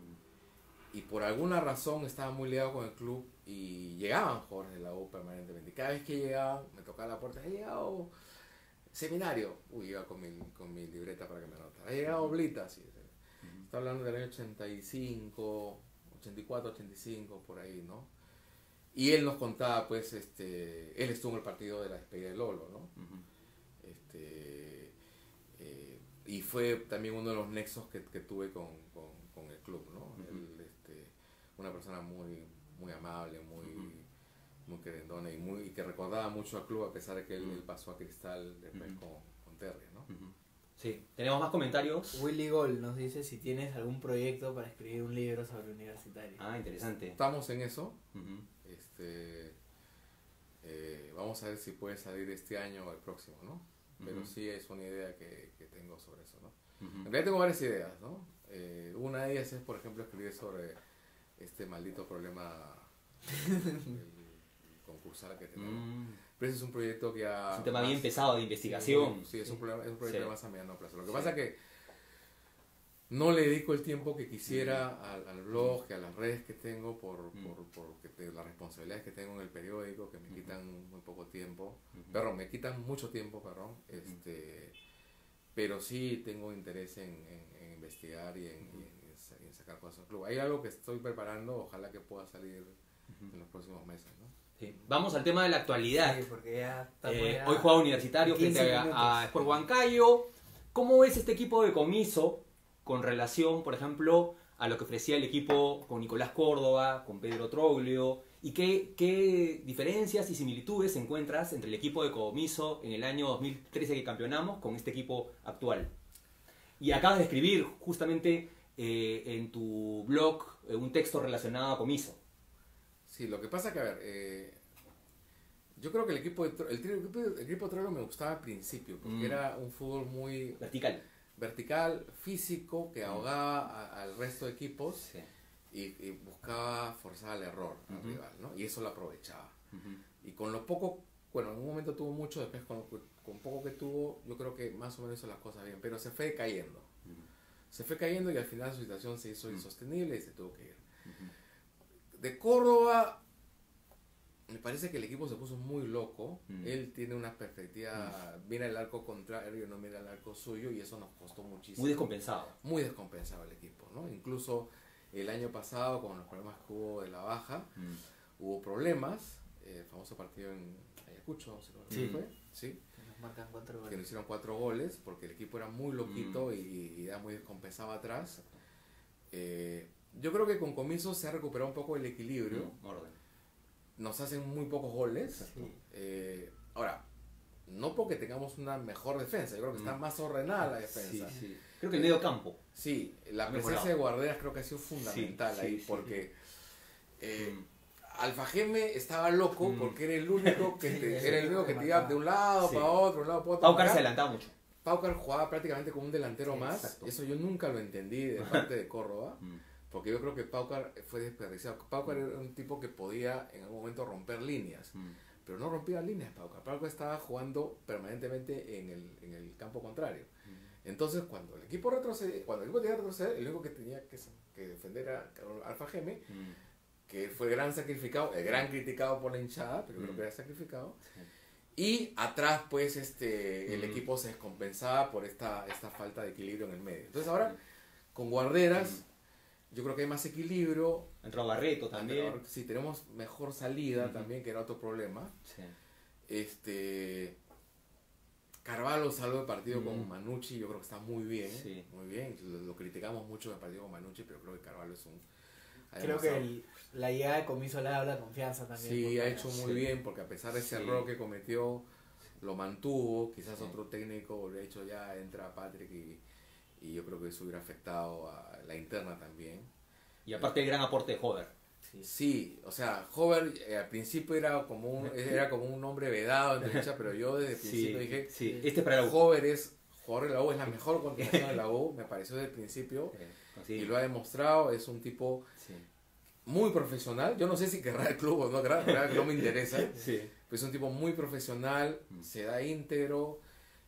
Y por alguna razón estaba muy liado con el club y llegaban jugadores de la U permanentemente. Y cada vez que llegaban, me tocaba la puerta, ha llegado seminario. Uy, iba con mi, con mi libreta para que me anotara. Ha llegado Oblita, sí. Está hablando del año ochenta y cinco, ochenta y cuatro, ochenta y cinco, por ahí, ¿no? Y él nos contaba, pues, este, él estuvo en el partido de la despedida de Lolo, ¿no? Ujú. Este, eh, y fue también uno de los nexos que, que tuve con, con, con el club, ¿no? Ujú. Él, este, una persona muy, muy amable, muy, Ujú. muy querendona y, muy, y que recordaba mucho al club a pesar de que él, Ujú. él pasó a Cristal después Ujú. con, con Terry, ¿no? Ujú. Sí, tenemos más comentarios. Willy Gol nos dice si tienes algún proyecto para escribir un libro sobre universitario. Ah, interesante. Estamos en eso. Ujú. Este, eh, vamos a ver si puede salir este año o el próximo, ¿no? Pero Ujú. sí es una idea que, que tengo sobre eso, ¿no? Ujú. En realidad tengo varias ideas, ¿no? Eh, una de ellas es, por ejemplo, escribir sobre este maldito problema el concursal que tenemos. Mm. Pero ese es un proyecto que ya... Es un tema más- bien pesado de investigación. Sí, sí, es un, problema, es un proyecto Sí. más a mediano plazo. Lo que Sí. pasa es que no le dedico el tiempo que quisiera al, al blog y a las redes que tengo por, Mm. por, por que te- las responsabilidades que tengo en el periódico, que me Ujú. quitan muy poco tiempo. Ujú. Perdón, me quitan mucho tiempo, perdón. Este, pero sí tengo interés en, en- en investigar y en, y en- y en sa- y en sacar cosas al club. Hay algo que estoy preparando, ojalá que pueda salir Ujú. en los próximos meses, ¿no? Sí. Vamos al tema de la actualidad. Sí, porque ya estamos Eh, ya hoy juega Universitario quince frente a, minutos. a Sport Huancayo. ¿Cómo ves este equipo de Comiso con relación, por ejemplo, a lo que ofrecía el equipo con Nicolás Córdoba, con Pedro Troglio? ¿Y qué, qué diferencias y similitudes encuentras entre el equipo de Comiso en el año dos mil trece que campeonamos con este equipo actual? Y acabas de escribir justamente eh, en tu blog eh, un texto relacionado a Comiso. Sí, lo que pasa es que, a ver, eh, yo creo que el equipo de, Tro- el, tri- el equipo, el equipo de Troilo me gustaba al principio, porque Mm. era un fútbol muy Vertical. vertical, físico, que ahogaba a- al resto de equipos Sí. y, y buscaba forzar al error al Ujú. rival, ¿no? Y eso lo aprovechaba. Ujú. Y con lo poco, bueno, en un momento tuvo mucho, después con, con poco que tuvo, yo creo que más o menos hizo las cosas bien, pero se fue cayendo. Ujú. Se fue cayendo y al final su situación se hizo Mm. insostenible y se tuvo que ir. Ujú. De Córdoba, me parece que el equipo se puso muy loco. Mm. Él tiene una perspectiva, mira el arco contrario, no mira el arco suyo, y eso nos costó muchísimo. Muy descompensado. Muy descompensado el equipo, ¿no? Incluso el año pasado, con los problemas que hubo de la baja, hubo problemas. eh, El famoso partido en Ayacucho, ¿se lo Sí. fue? Sí. Que nos marcan cuatro Que nos goles. hicieron cuatro goles porque el equipo era muy loquito Mm. y, y era muy descompensado atrás. Eh, yo creo que con Comiso se ha recuperado un poco el equilibrio. Mm, orden. Nos hacen muy pocos goles. Sí. Eh, ahora, no porque tengamos una mejor defensa, yo creo que está Mm. más ordenada la defensa. Sí, sí. Creo que el medio campo. Sí, la Ha presencia mejorado. de guarderas creo que ha sido fundamental Sí, ahí, sí, sí, porque eh, Mm. Alfa Geme estaba loco Mm. porque era el único que, Sí, te- sí, era el único que te iba de un lado Sí. para otro, de un lado para otro. Paucar para se acá. adelantaba mucho. Paucar jugaba prácticamente como un delantero Sí, más. exacto. Eso yo nunca lo entendí de parte de Córdoba, Mm. porque yo creo que Paucar fue desperdiciado. Paucar era un tipo que podía en algún momento romper líneas, Mm. pero no rompía líneas Paucar. Paucar estaba jugando permanentemente en el, en el campo contrario. Entonces, cuando el equipo retrocedía, cuando el equipo tenía que retroceder, el único que tenía que, que defender era Alfa Geme, Mm. que fue el gran sacrificado, el gran criticado por la hinchada, pero creo Mm. que era sacrificado. Y atrás, pues, este, el Mm. equipo se descompensaba por esta, esta falta de equilibrio en el medio. Entonces ahora, con guarderas, yo creo que hay más equilibrio. Entró Barreto también. Sí, tenemos mejor salida uh-huh. también, que era otro problema. Sí. Este Carvalho salvo el partido uh-huh. con Manucci, yo creo que está muy bien. Sí. Muy bien. Lo, lo criticamos mucho en el partido con Manucci, pero creo que Carvalho es un... Creo que el, la llegada de Comiso le da la confianza también. Sí, ha hecho muy sí. bien, porque a pesar de ese sí. error que cometió, lo mantuvo. Quizás sí. otro técnico hubiera hecho ya, entra Patrick y, y yo creo que eso hubiera afectado a la interna también. Y aparte el gran aporte de Hover. Sí, sí, o sea, Hover eh, al principio era como un era como un hombre vedado en derecha, pero yo desde el principio sí, dije, sí. Este es para la U. Hover es jugador de la U, es la mejor contratación de la U, me pareció desde el principio, sí. y lo ha demostrado, es un tipo sí. muy profesional. Yo no sé si querrá el club o no querrá, no me interesa, sí. pero es un tipo muy profesional, mm. se da íntegro,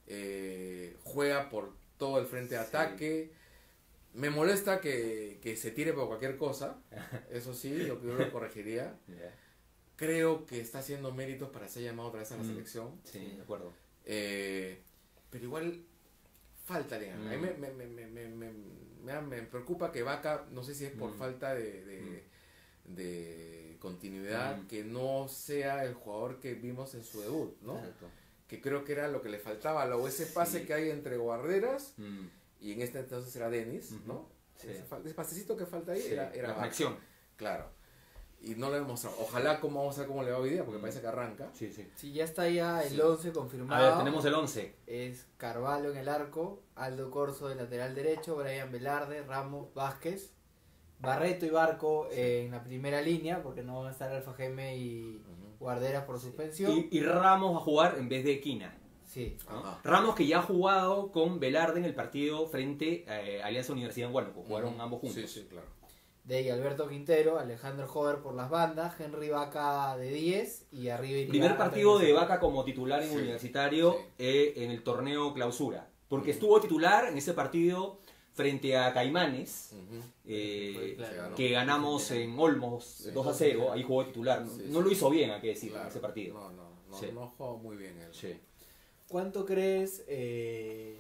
eh, juega por todo el frente de sí. ataque. Me molesta que, que se tire por cualquier cosa, eso sí, yo, yo lo corregiría. Yeah. Creo que está haciendo méritos para ser llamado otra vez a la mm. selección. Sí, de acuerdo. Eh, pero igual falta, mm. a mí me, me, me, me, me, me, me preocupa que Vaca, no sé si es por mm. falta de, de, mm. de continuidad, mm. que no sea el jugador que vimos en su debut, ¿no? Exacto. Que creo que era lo que le faltaba, o ese pase sí. que hay entre Guarderas, mm. y en este entonces era Denis, uh-huh. ¿no? Sí. Ese, ese pasecito que falta ahí sí. era, era la conexión. Claro. Y no lo hemos mostrado. Ojalá como vamos a ver cómo le va hoy día, porque mm. parece que arranca. Sí, sí. Sí, ya está ya el sí. once confirmado. A ver, tenemos el once. Es Carvalho en el arco, Aldo Corso de lateral derecho, Brian Velarde, Ramos, Vázquez, Barreto y Barco sí. en la primera línea, porque no van a estar Alfa Geme y uh-huh. Guarderas por suspensión. Y, y Ramos a jugar en vez de Quina. Sí. ¿No? Ramos que ya ha jugado con Velarde en el partido frente a eh, Alianza Universidad en Huánuco, jugaron uh-huh. ambos juntos. Sí, sí, claro. De ahí Alberto Quintero, Alejandro Hover por las bandas, Henry Vaca de diez y arriba iría primer partido de Vaca como titular en sí, Universitario sí. Eh, en el torneo clausura, porque uh-huh. estuvo titular en ese partido frente a Caimanes, uh-huh. eh, claro, que ganamos sí. en Olmos sí, dos a cero, ahí jugó titular, sí, no sí. lo hizo bien, hay que decir, claro. en ese partido. No, no, no, sí. no jugó muy bien él. Sí. ¿Cuánto crees eh,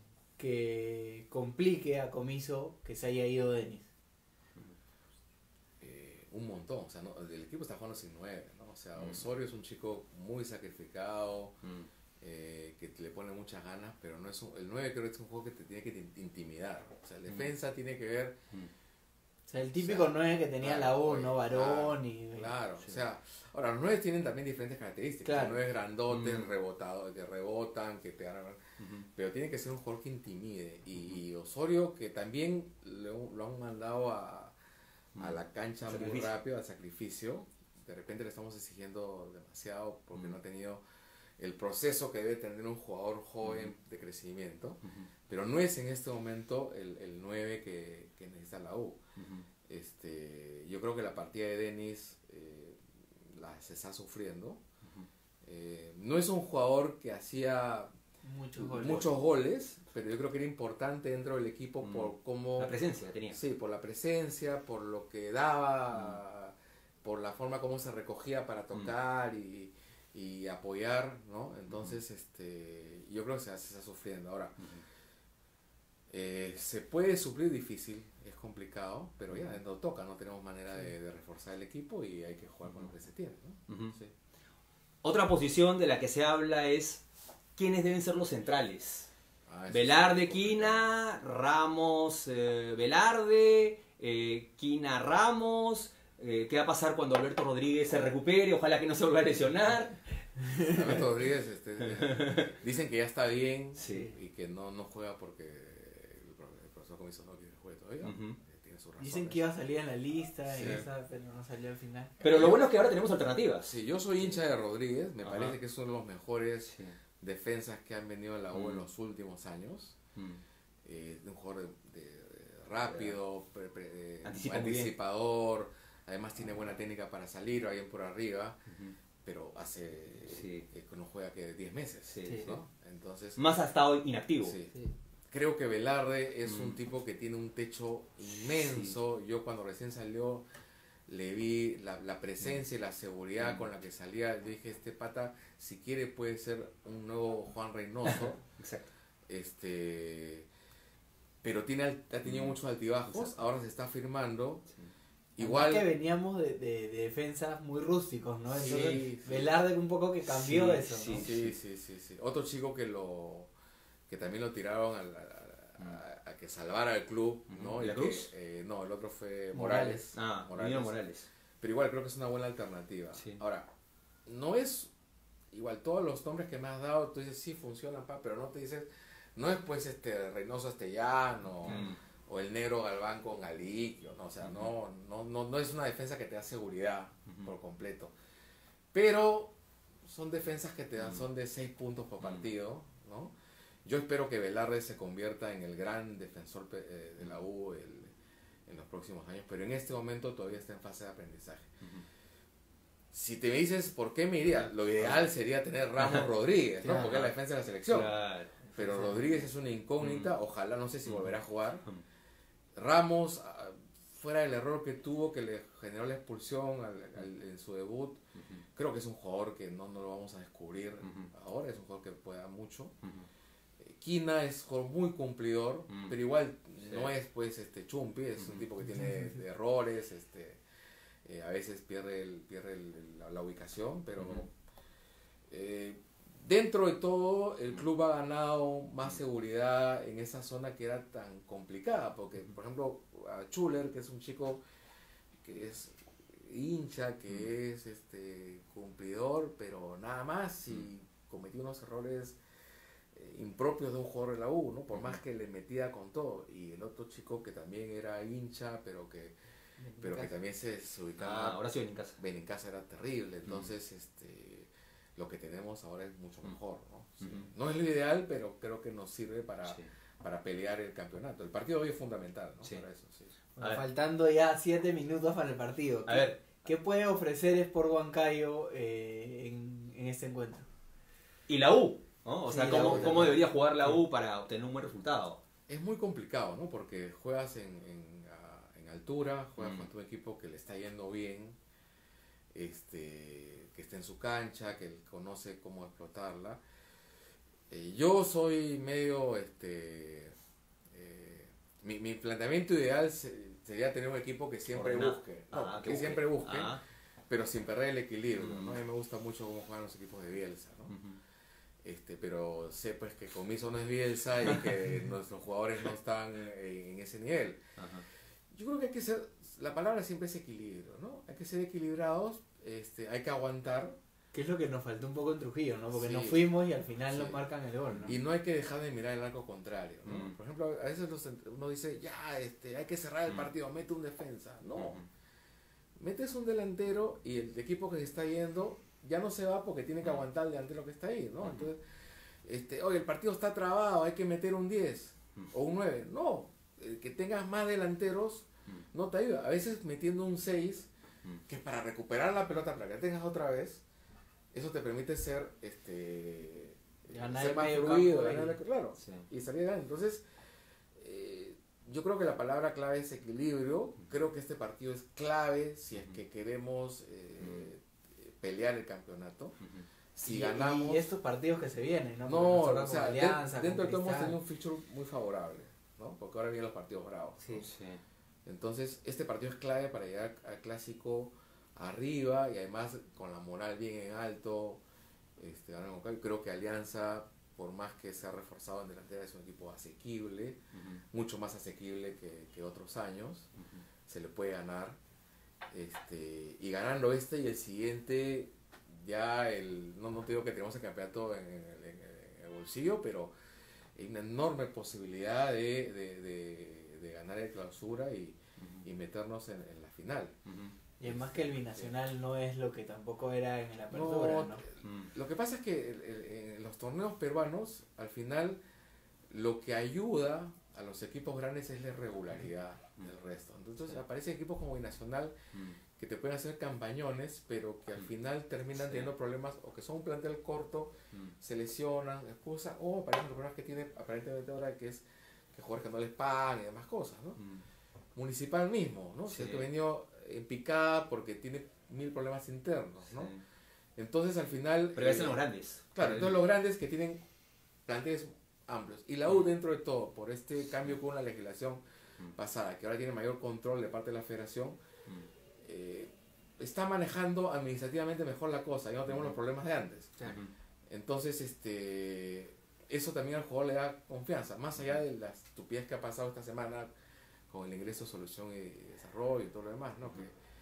que complique a Comiso que se haya ido Denis? Eh, un montón, o sea, no, el equipo está jugando sin nueve, ¿no? O sea, mm. Osorio es un chico muy sacrificado, mm. eh, que le pone muchas ganas, pero no es un, el nueve creo que es un juego que te tiene que te intimidar, o sea, la defensa mm. tiene que ver... Mm. O sea, el típico o sea, nueve que tenía claro, la U, ¿no? Varón claro, y... Claro, sí. o sea, ahora los nueve tienen también diferentes características. Claro. nueve grandotes, mm. rebotados, que rebotan, que te ganan... Uh-huh. Pero tiene que ser un jugador que intimide. Y, uh-huh. y Osorio, que también lo, lo han mandado a, a la cancha sacrificio. muy rápido, al sacrificio. De repente le estamos exigiendo demasiado porque uh-huh. no ha tenido el proceso que debe tener un jugador joven uh-huh. de crecimiento. Uh-huh. Pero no es en este momento el, el nueve que, que necesita la U. Uh-huh. Este, yo creo que la partida de Denis eh, la, se está sufriendo. Uh-huh. Eh, no es un jugador que hacía muchos goles. muchos goles, pero yo creo que era importante dentro del equipo uh-huh. por cómo... La presencia tenía. Sí, por la presencia, por lo que daba, uh-huh. por la forma como se recogía para tocar uh-huh. y, y apoyar, ¿no? Entonces, uh-huh. este, yo creo que se, se está sufriendo. Ahora, uh-huh. eh, se puede suplir difícil, es complicado, pero ya no toca, no tenemos manera sí. de, de reforzar el equipo y hay que jugar uh-huh. con lo que se tiene, ¿no? Uh-huh. Sí. Otra posición de la que se habla es quiénes deben ser los centrales. Ah, Velarde, sí, Quina, Ramos, eh, Velarde, eh, Quina, Ramos. Eh, ¿Qué va a pasar cuando Alberto Rodríguez se recupere? Ojalá que no se vuelva a lesionar. Alberto Rodríguez este, dicen que ya está bien sí. y que no, no juega porque el profesor Comiso no quiere que juegue todavía. Uh-huh. Tiene sus razones. Dicen que iba a salir en la lista, sí. y esa, pero no salió al final. Pero lo bueno es que ahora tenemos alternativas. Sí, yo soy hincha de Rodríguez, me uh-huh. parece que es uno de los mejores sí. defensas que han venido a la U uh-huh. en los últimos años. Uh-huh. Eh, un jugador de, de, de rápido, pre, pre, Anticipa anticipador, además tiene buena técnica para salir o alguien por arriba. Uh-huh. Pero hace sí. que no juega que diez meses, sí, ¿no? sí. Entonces, más ha estado inactivo. Sí. Sí. Creo que Velarde es mm. un tipo que tiene un techo inmenso. Sí. Yo cuando recién salió le vi la, la presencia y la seguridad mm. con la que salía. Dije, este pata, si quiere puede ser un nuevo Juan Reynoso. Exacto. Este, pero tiene, ha tenido muchos altibajos, exacto. Ahora se está firmando. Sí. Igual que veníamos de, de, de defensas muy rústicos, ¿no? Entonces, sí, sí. Velarde un poco que cambió sí, eso, sí, ¿no? Sí, sí, sí, sí. Otro chico que lo que también lo tiraron a, a, a, a que salvara el club, ¿no? ¿La Cruz? Que, eh, no, el otro fue Morales. Morales. Ah, Morales. Morales. Pero igual creo que es una buena alternativa. Sí. Ahora, no es igual todos los nombres que me has dado, tú dices sí funcionan, pa, pero no te dices, no es pues este Reynoso Astellano. Mm. O el negro Galván con Aliquio, ¿no? O sea, uh-huh. no, no, no, no es una defensa que te da seguridad uh-huh. por completo. Pero son defensas que te dan, uh-huh. son de seis puntos por partido, ¿no? Yo espero que Velarde se convierta en el gran defensor eh, de la U el, en los próximos años, pero en este momento todavía está en fase de aprendizaje. Uh-huh. Si te me dices, ¿por qué me iría? Lo ideal sería tener Ramos Rodríguez, ¿no? Claro. Porque es la defensa de la selección. Claro. Pero Rodríguez es una incógnita, uh-huh. ojalá, no sé si volverá a jugar. Uh-huh. Ramos, fuera del error que tuvo, que le generó la expulsión al, al, en su debut, uh-huh. creo que es un jugador que no, no lo vamos a descubrir uh-huh. ahora, es un jugador que puede dar mucho. Uh-huh. Quina es un jugador muy cumplidor, uh-huh. pero igual sí. no es pues este Chumpi, es uh-huh. un tipo que tiene uh-huh. errores, este eh, a veces pierde, el, pierde el, la, la ubicación, pero uh-huh. eh, dentro de todo, el club ha ganado más seguridad en esa zona que era tan complicada, porque, por ejemplo, a Schuller, que es un chico que es hincha, que mm. es este cumplidor, pero nada más, y mm. cometió unos errores eh, impropios de un jugador de la U, ¿no? Por mm. más que le metía con todo. Y el otro chico que también era hincha, pero que pero que también se, se ubicaba... Ah, ahora sí Benincasa. Benincasa era terrible, entonces, mm. este... lo que tenemos ahora es mucho mejor, ¿no? Sí. Uh-huh. No es lo ideal, pero creo que nos sirve para, sí. para pelear el campeonato. El partido hoy es fundamental, ¿no? Sí. Para eso, sí. Bueno, faltando ya siete minutos para el partido. ¿Qué, a ver. ¿qué puede ofrecer Sport Huancayo eh, en, en este encuentro? Y la U, ¿no? O sí, sea, ¿cómo, ¿cómo debería jugar la U para obtener un buen resultado? Es muy complicado, ¿no? Porque juegas en, en, uh, en altura, juegas mm. contra un equipo que le está yendo bien, este... que esté en su cancha, que conoce cómo explotarla. Eh, yo soy medio, este, eh, mi, mi planteamiento ideal se, sería tener un equipo que siempre Ordenado. busque, no, ah, que, que busque. siempre busque, ah. pero sin perder el equilibrio, uh-huh. ¿no? A mí me gusta mucho cómo juegan los equipos de Bielsa, ¿no? Uh-huh. Este, pero sé pues que Comiso no es Bielsa y que nuestros jugadores no están en, en ese nivel. Uh-huh. Yo creo que hay que ser, la palabra siempre es equilibrio, ¿no? Hay que ser equilibrados. Este, hay que aguantar. Que es lo que nos faltó un poco en Trujillo, ¿no? Porque sí, nos fuimos y al final sí. nos marcan el gol, ¿no? Y no hay que dejar de mirar el arco contrario, ¿no? Mm. Por ejemplo, a veces los, uno dice, ya, este, hay que cerrar el partido, mete un defensa. No. Mm. Metes un delantero y el equipo que se está yendo ya no se va porque tiene que aguantar el delantero que está ahí, ¿no? Mm. Entonces, este, oye, el partido está trabado, hay que meter un diez mm. o un nueve. No, el que tengas más delanteros mm. no te ayuda. A veces metiendo un seis, que para recuperar la pelota, para que la tengas otra vez, eso te permite ser este ser más fluido, ganar, claro, sí. y salir adelante. Entonces, eh, yo creo que la palabra clave es equilibrio. Uh-huh. Creo que este partido es clave si es que queremos eh, uh-huh. pelear el campeonato. Uh-huh. Si y, ganamos... Y estos partidos que se vienen, ¿no? No, o sea, Alianza, dentro de todo hemos tenido un feature muy favorable, ¿no? Porque ahora vienen los partidos bravos. Sí, ¿no? sí. Entonces, este partido es clave para llegar al clásico arriba y además con la moral bien en alto. Este, creo que Alianza, por más que se ha reforzado en delantera, es un equipo asequible, uh-huh. mucho más asequible que, que otros años. Uh-huh. Se le puede ganar. Este, y ganando este y el siguiente, ya el no, no te digo que tenemos el campeonato en, en, en, en el bolsillo, pero hay una enorme posibilidad de, de, de, de ganar el clausura y, uh-huh. y meternos en, en la final. Uh-huh. Y es más que el binacional sí. no es lo que tampoco era en la apertura, ¿no? ¿no? Lo que pasa es que el, el, en los torneos peruanos, al final, lo que ayuda a los equipos grandes es la regularidad uh-huh. del resto. Entonces sí. aparecen equipos como binacional uh-huh. que te pueden hacer campañones, pero que al final terminan sí. teniendo problemas, o que son un plantel corto, uh-huh. se lesionan, excusa, o aparecen los problemas que tiene aparentemente ahora, que es que jugadores que no les pagan y demás cosas, ¿no? Uh-huh. Municipal mismo, ¿no? Sí. Si es que venido en picada porque tiene mil problemas internos, ¿no? Sí. Entonces al final... Pero eh, son los grandes. Claro, entonces los grandes que tienen planteles amplios. Y la U, dentro de todo, por este cambio con la legislación pasada, que ahora tiene mayor control de parte de la federación, eh, está manejando administrativamente mejor la cosa, ya no tenemos los problemas de antes. Entonces, este, eso también al jugador le da confianza, más allá de la estupidez que ha pasado esta semana con el ingreso, solución y desarrollo y todo lo demás, ¿no? Que,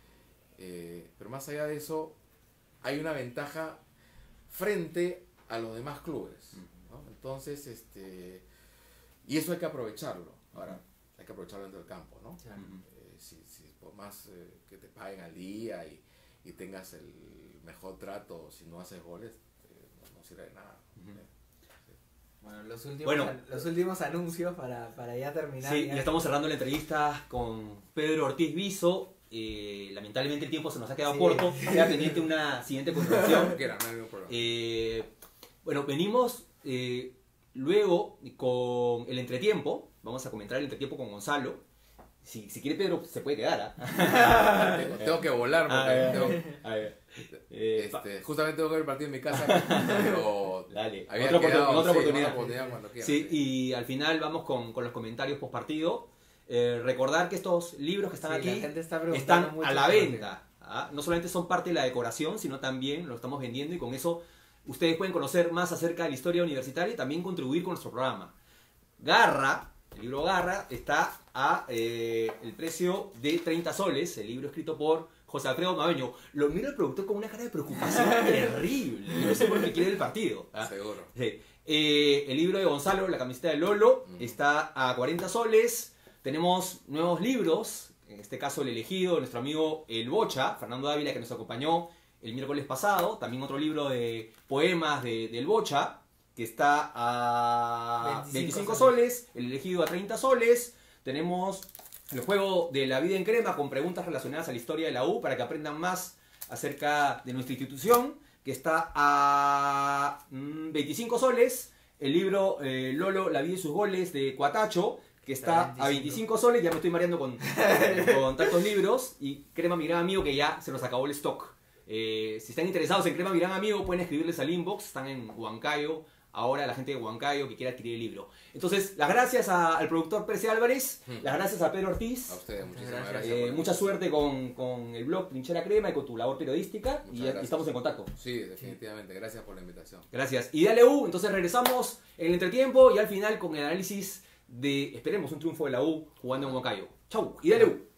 eh, pero más allá de eso, hay una ventaja frente a los demás clubes, ¿no? Entonces, este, y eso hay que aprovecharlo. Ahora, hay que aprovecharlo dentro del campo, ¿no? Claro. Eh, si, si por más eh, que te paguen al día y, y tengas el mejor trato, si no haces goles, eh, no, no sirve de nada. Uh-huh. ¿eh? Bueno, los últimos, Bueno. an- los últimos anuncios para, para ya terminar. Sí, ya. ya estamos cerrando la entrevista con Pedro Ortiz Viso. Eh, lamentablemente el tiempo se nos ha quedado Sí. corto. Queda pendiente una siguiente continuación. Que era, no hay ningún problema. Eh, bueno, venimos eh, luego con el entretiempo. Vamos a comentar el entretiempo con Gonzalo. Si, si quiere Pedro, se puede quedar. ¿ah? tengo, tengo que volar porque A ver, tengo, a ver. Eh, pa- este, justamente tengo que ver el partido en mi casa, pero Dale, había otra, oportun- quedado, otra sí, oportunidad. otra oportunidad cuando quieran, Sí, sí. y al final vamos con, con los comentarios post partido. Eh, recordar que estos libros que están Sí, aquí la gente está preguntando están mucho a la sobre- venta. ¿ah? No solamente son parte de la decoración, sino también lo estamos vendiendo y con eso ustedes pueden conocer más acerca de la historia universitaria y también contribuir con nuestro programa. Garra, el libro Garra, está a eh, el precio de treinta soles, el libro escrito por José Alfredo Mabeño. Lo mira el productor con una cara de preocupación terrible. No sé por qué quiere el partido. ¿ah? Seguro. Sí. Eh, el libro de Gonzalo, la camiseta de Lolo, Mm. está a cuarenta soles. Tenemos nuevos libros, en este caso el elegido de nuestro amigo El Bocha, Fernando Ávila, que nos acompañó el miércoles pasado. También otro libro de poemas de, del Bocha, que está a veinticinco veinticinco soles. El elegido a treinta soles. Tenemos el juego de la vida en crema con preguntas relacionadas a la historia de la U para que aprendan más acerca de nuestra institución, que está a mm, veinticinco soles. El libro eh, Lolo, la vida y sus goles de Cuatacho, que está a veinticinco soles. Ya me estoy mareando con, con tantos libros. Y Crema Mi Gran Amigo, que ya se nos acabó el stock. Eh, si están interesados en Crema Mi Gran Amigo, pueden escribirles al inbox. Están en Huancayo. Ahora la gente de Huancayo que quiera adquirir el libro. Entonces, las gracias a- al productor Percy Álvarez. Hmm. Las gracias a Pedro Ortiz. A ustedes, muchísimas gracias. gracias. Eh, por la mucha invitación. suerte con, con el blog Trinchera Crema y con tu labor periodística. Muchas Y, y gracias. estamos en contacto. Sí, definitivamente. Gracias por la invitación. Gracias. Y dale U, entonces regresamos en el entretiempo y al final con el análisis de, esperemos, un triunfo de la U jugando en Huancayo. Chau, y dale U.